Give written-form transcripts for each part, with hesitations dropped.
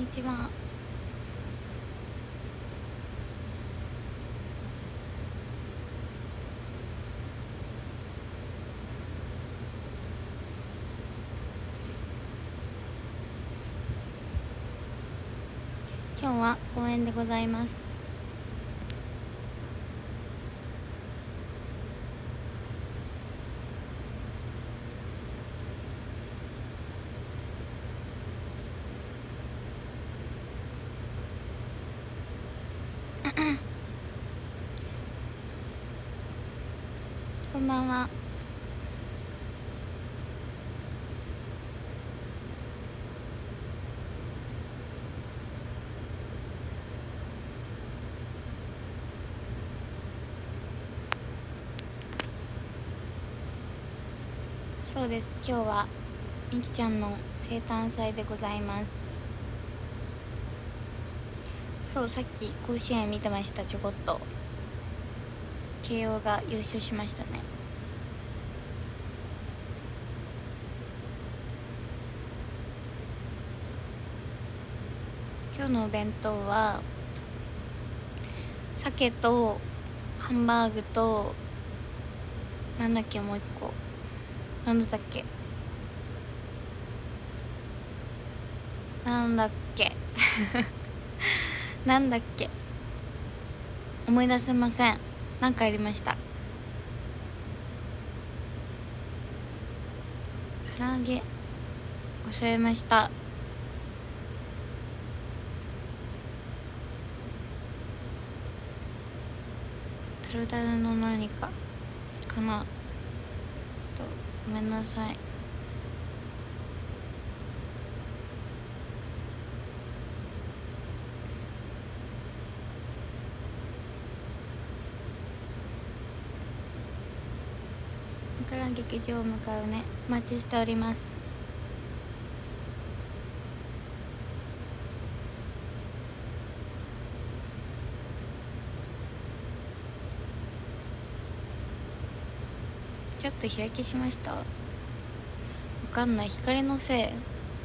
にちは。今日は公園でございます。こんばんは。そうです、今日はみきちゃんの生誕祭でございます。そう、さっき甲子園見てました。ちょこっと慶応が優勝しましたね。今日のお弁当は鮭とハンバーグと、なんだっけ、もう一個なんだったっけなんだっけなんだっけ思い出せません。なんかありました。唐揚げ忘れました。タルタルの何かかなと、ごめんなさい。これから劇場を向かうね。お待ちしております。ちょっと日焼けしました。わかんない、光のせい。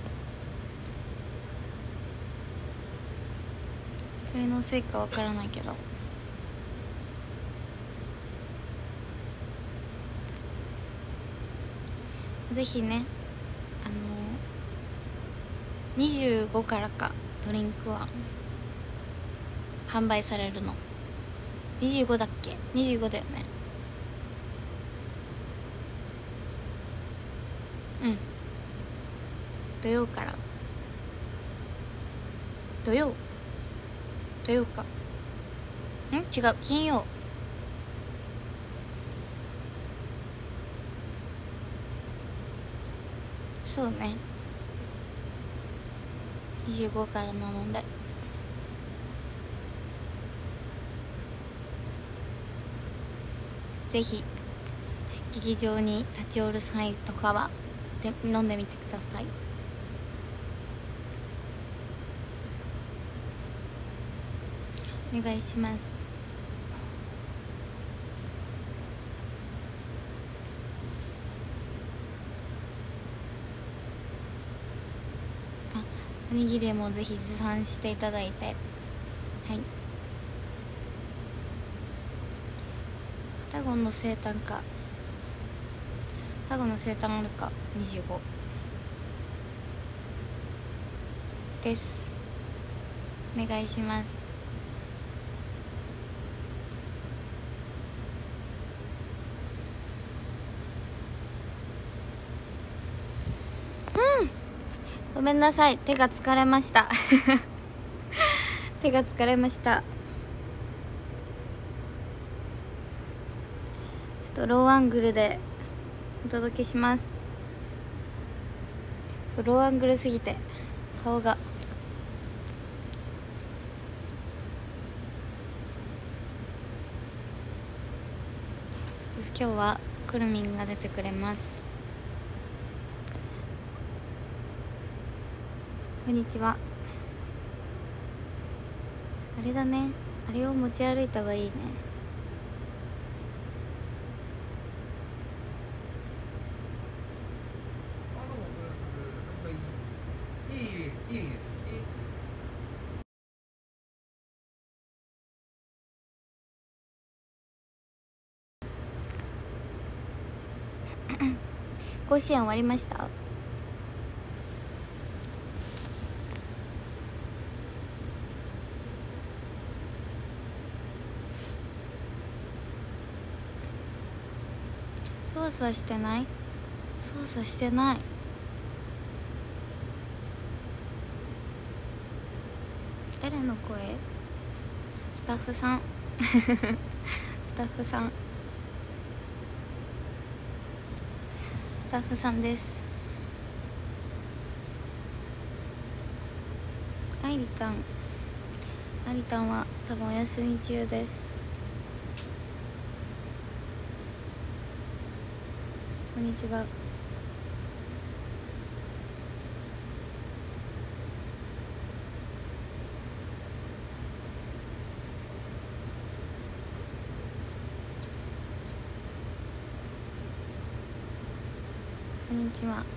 光のせいかわからないけど、ぜひね、25からかドリンクは販売されるの。25だっけ？25だよね。うん、土曜から。土曜か、違う、金曜。そうね、25からなので、ぜひ劇場に立ち寄る際とかはで飲んでみてください。お願いします。あ、おにぎりもぜひ持参していただいて。はい、双子の生誕か、双子の生誕あるか。25です。お願いします。ごめんなさい、手が疲れました手が疲れました。ちょっとローアングルでお届けします。ローアングルすぎて顔が。今日はくるみんが出てくれます。こんにちは。あれだね、あれを持ち歩いた方がいいね。 甲子園終わりました？操作してない？操作してない。誰の声？スタッフさんスタッフさん、スタッフさんです。アイリタン、アイリタンは多分お休み中です。こんにちは。こんにちは。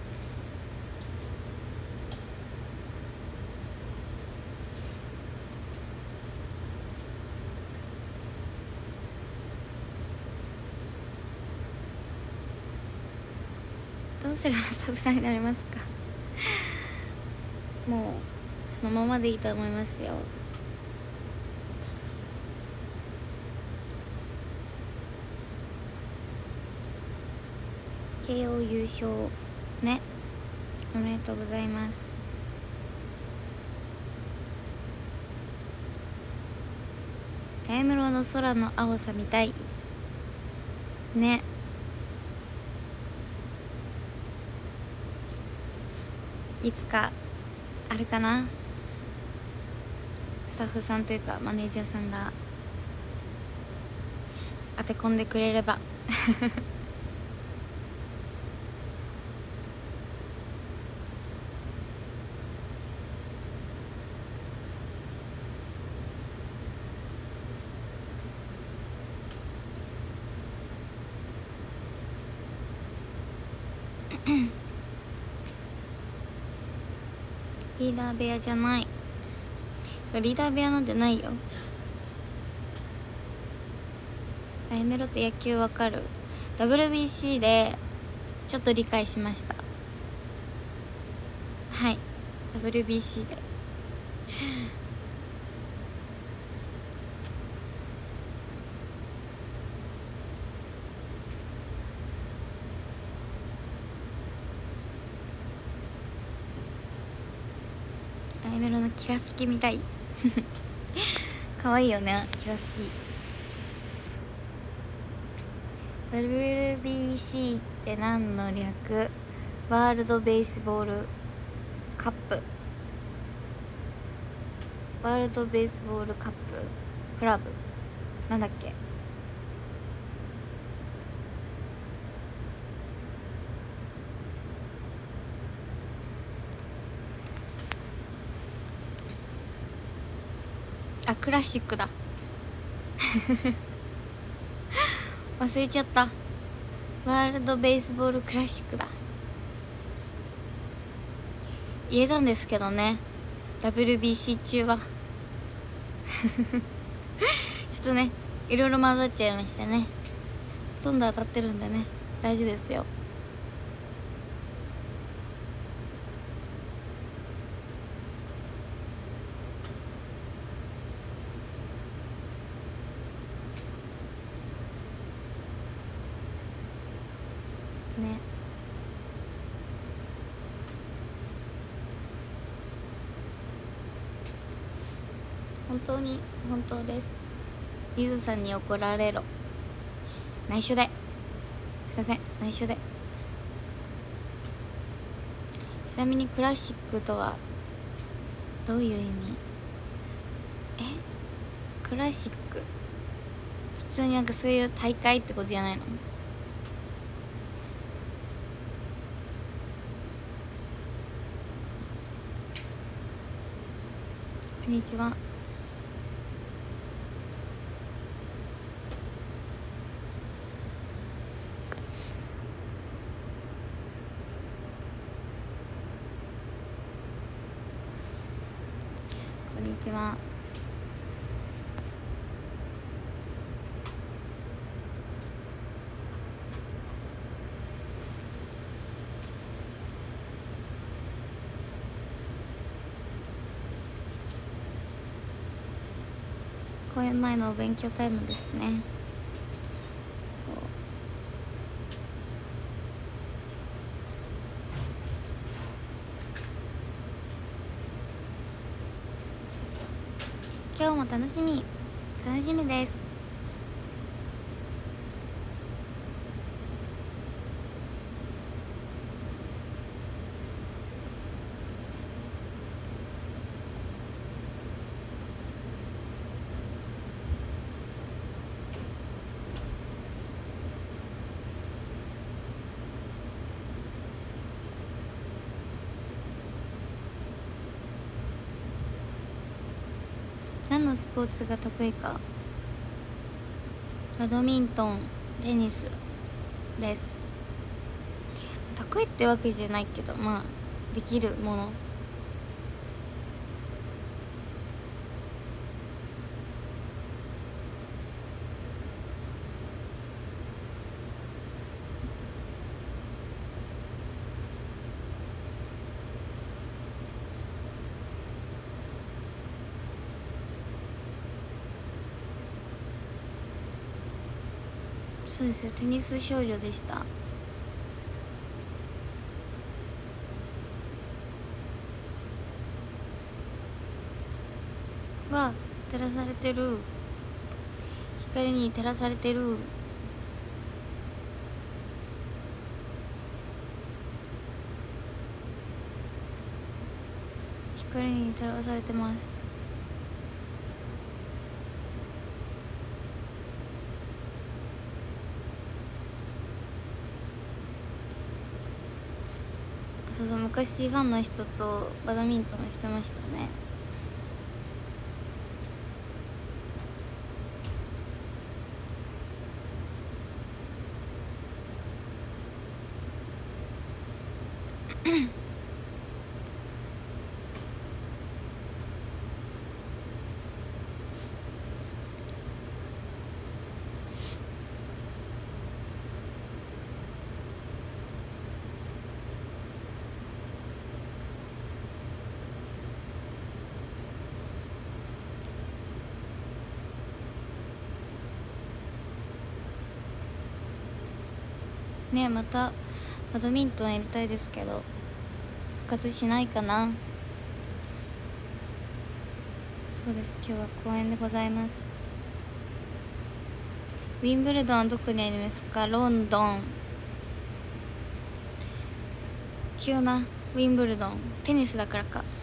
どうすればスタッフさんになれますか？もうそのままでいいと思いますよ。慶応優勝ね、おめでとうございます。あやむろの空の青さ見たいね。いつかあるかな、スタッフさんというかマネージャーさんが当て込んでくれればリーダー部屋じゃない、リーダー部屋なんてないよ。あやめろって野球わかる？ WBC でちょっと理解しました。はい、 WBC であやめろのキラスキみたい可愛いよね、キラスキ。 WBC って何の略？ワールドベースボールカップ、ワールドベースボールカップクラブなんだっけ？あ、クラシックだ忘れちゃった。ワールドベースボールクラシックだ。言えたんですけどね、 WBC 中はちょっとね、いろいろ混ざっちゃいましたね。ほとんど当たってるんでね、大丈夫ですよ。ね、本当に本当です。ゆずさんに怒られろ。内緒で、すいません、内緒で。ちなみにクラシックとはどういう意味？クラシック普通になんかそういう大会ってことじゃないの？こんにちは。こんにちは。 公演前のお勉強タイムですね。今日も楽しみです。何のスポーツが得意か。バドミントン、テニスです。得意ってわけじゃないけど、まあできるもの。そうですよ、テニス少女でした。わ、照らされてる。光に照らされてる。光に照らされてます。そうそう、昔ファンの人とバドミントンしてましたね。ね、またバドミントンやりたいですけど復活しないかな。そうです、今日は公演でございます。ウィンブルドンはどこにありますか？ロンドン。急な、ウィンブルドンテニスだからか。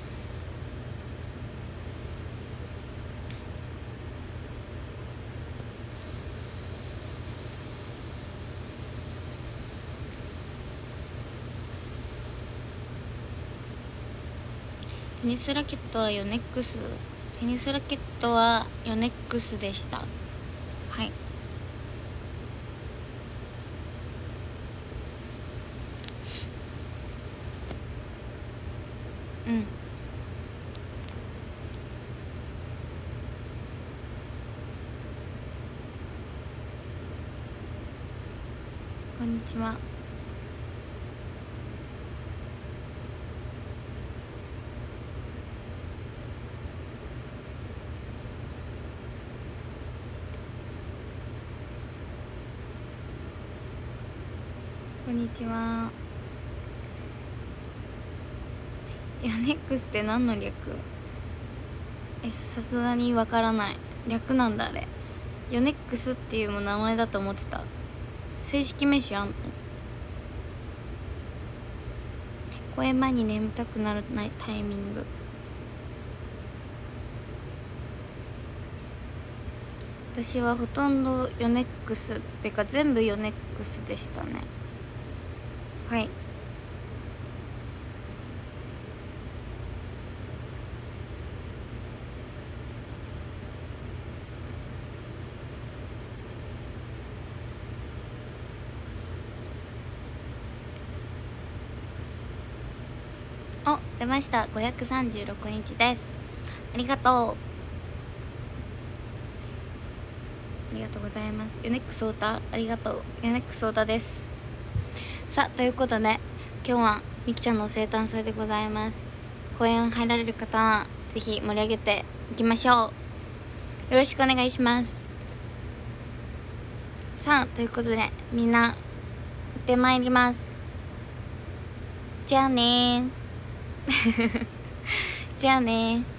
テニスラケットはヨネックス。テニスラケットはヨネックスでした。はい。うん。こんにちは。こんにちは。ヨネックスって何の略？さすがにわからない。略なんだあれ。ヨネックスっていう名前だと思ってた。正式名称あんの？公演前に眠たくならないタイミング。私はほとんどヨネックスってか全部ヨネックスでしたね。はい。お、出ました。536日です。ありがとう。ありがとうございます。ヨネックスオータありがとう。ヨネックスオータです。さあ、ということで今日はみきちゃんの生誕祭でございます。公演入られる方、ぜひ盛り上げていきましょう。 よろしくお願いします。さあということでみんな行ってまいります。じゃあねーじゃあねー。